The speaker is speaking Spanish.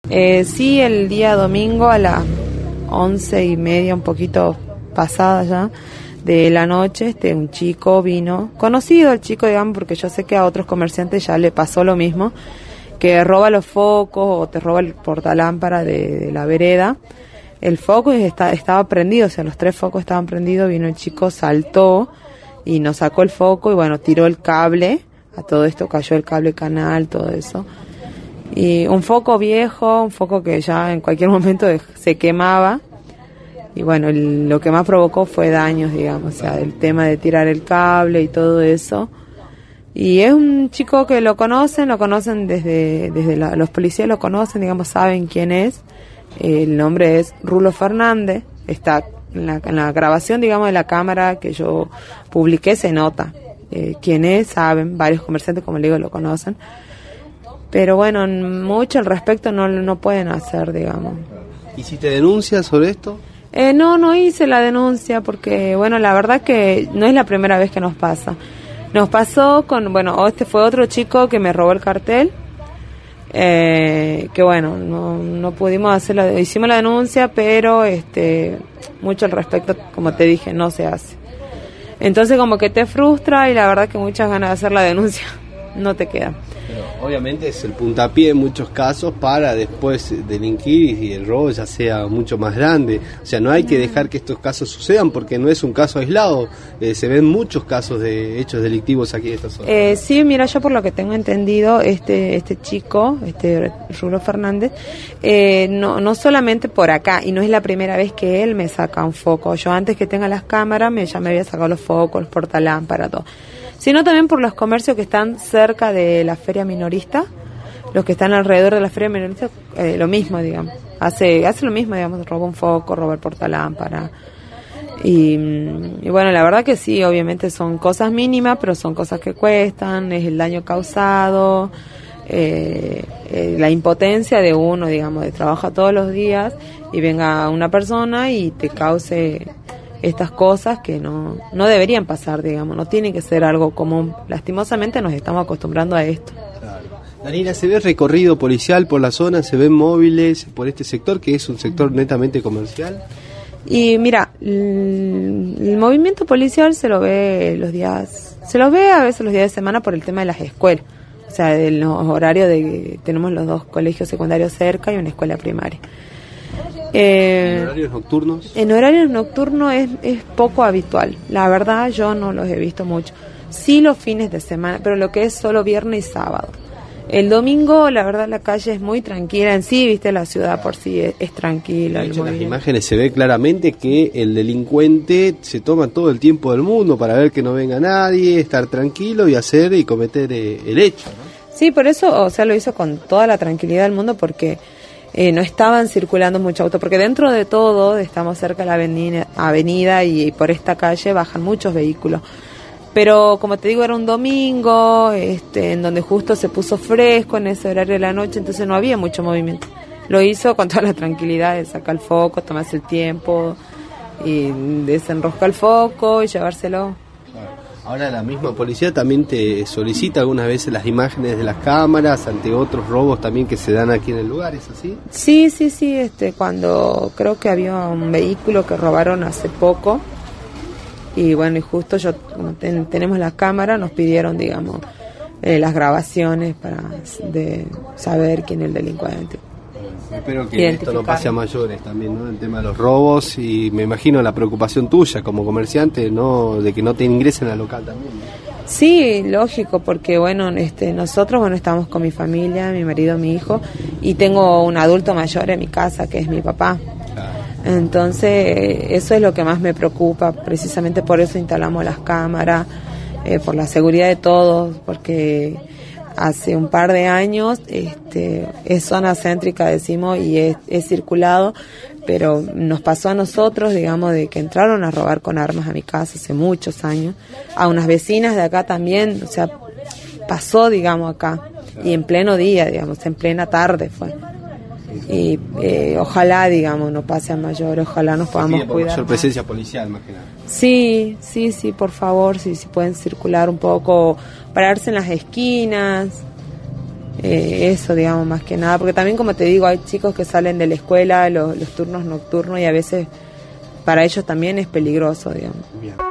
Sí, el día domingo a las 11:30, un poquito pasada ya de la noche, un chico vino, conocido el chico, digamos, porque yo sé que a otros comerciantes ya le pasó lo mismo, que roba los focos o te roba el portalámpara de la vereda. El foco estaba prendido, o sea, los 3 focos estaban prendidos, vino el chico, saltó y nos sacó el foco y bueno, tiró el cable, a todo esto cayó el cable canal, todo eso. Y un foco viejo, un foco que ya en cualquier momento se quemaba. Y bueno, lo que más provocó fue daños, digamos, o sea, el tema de tirar el cable y todo eso. Y es un chico que lo conocen desde los policías lo conocen, digamos, saben quién es. El nombre es Rulo Fernández, está en la grabación, digamos, de la cámara que yo publiqué, se nota. Quién es, saben, varios comerciantes, como le digo, lo conocen. Pero bueno, mucho al respecto no pueden hacer, digamos. ¿Y si te denuncias sobre esto? No hice la denuncia porque, bueno, la verdad que no es la primera vez que nos pasa. Nos pasó este fue otro chico que me robó el cartel, que bueno, no pudimos hicimos la denuncia, pero mucho al respecto, como te dije, no se hace. Entonces como que te frustra y la verdad que muchas ganas de hacer la denuncia no te quedan. Pero obviamente es el puntapié en muchos casos para después delinquir y el robo ya sea mucho más grande. O sea, no hay que dejar que estos casos sucedan porque no es un caso aislado. Se ven muchos casos de hechos delictivos aquí en esta zona. Sí, mira, yo por lo que tengo entendido, este chico, Rulo Fernández, no solamente por acá, y no es la primera vez que él me saca un foco. Yo antes que tenga las cámaras ya me había sacado los focos, los portalámparas, todo. Sino también por los comercios que están cerca de la feria minorista, los que están alrededor de la feria minorista, lo mismo, digamos, hace lo mismo, digamos, roba un foco, roba el portalámpara, y bueno, la verdad que sí, obviamente son cosas mínimas, pero son cosas que cuestan, es el daño causado, la impotencia de uno, digamos, de trabaja todos los días y venga una persona y te cause estas cosas que no deberían pasar, digamos, no tiene que ser algo común. Lastimosamente nos estamos acostumbrando a esto. Claro. Daniela, ¿se ve recorrido policial por la zona? ¿Se ven móviles por este sector, que es un sector netamente comercial? Y mira, el movimiento policial se lo ve a veces los días de semana por el tema de las escuelas. O sea, de los horarios tenemos los 2 colegios secundarios cerca y una escuela primaria. ¿En horarios nocturnos? En horarios nocturnos es poco habitual. La verdad, yo no los he visto mucho. Sí los fines de semana, pero lo que es solo viernes y sábado. El domingo, la verdad, la calle es muy tranquila. En sí, viste, la ciudad por sí es tranquila. De hecho, en las imágenes se ve claramente que el delincuente se toma todo el tiempo del mundo para ver que no venga nadie, estar tranquilo y hacer y cometer el hecho, ¿no? Sí, por eso, o sea, lo hizo con toda la tranquilidad del mundo porque no estaban circulando mucho auto, porque dentro de todo estamos cerca de la avenida y por esta calle bajan muchos vehículos. Pero como te digo, era un domingo, en donde justo se puso fresco en ese horario de la noche, entonces no había mucho movimiento. Lo hizo con toda la tranquilidad de sacar el foco, tomarse el tiempo y desenroscar el foco y llevárselo. Ahora la misma policía también te solicita algunas veces las imágenes de las cámaras ante otros robos también que se dan aquí en el lugar, ¿es así? Sí, cuando creo que había un vehículo que robaron hace poco y bueno, y justo tenemos la cámara, nos pidieron, digamos, las grabaciones de saber quién es el delincuente. Espero que esto no pase a mayores también, ¿no? El tema de los robos y me imagino la preocupación tuya como comerciante, ¿no? De que no te ingresen al local también, ¿no? Sí, lógico, porque bueno, nosotros estamos con mi familia, mi marido, mi hijo y tengo un adulto mayor en mi casa que es mi papá. Claro. Entonces, eso es lo que más me preocupa, precisamente por eso instalamos las cámaras, por la seguridad de todos, porque hace un par de años es zona céntrica, decimos, y es circulado, pero nos pasó a nosotros, digamos, de que entraron a robar con armas a mi casa hace muchos años, a unas vecinas de acá también, o sea, pasó, digamos, acá, y en pleno día, digamos, en plena tarde fue. Y ojalá, digamos, no pase a mayores, ojalá nos podamos cuidar. Mayor presencia policial, más que nada. Sí, por favor, si pueden circular un poco, pararse en las esquinas, Eso, digamos, más que nada, porque también, como te digo, hay chicos que salen de la escuela, los turnos nocturnos, y a veces para ellos también es peligroso, digamos. Bien.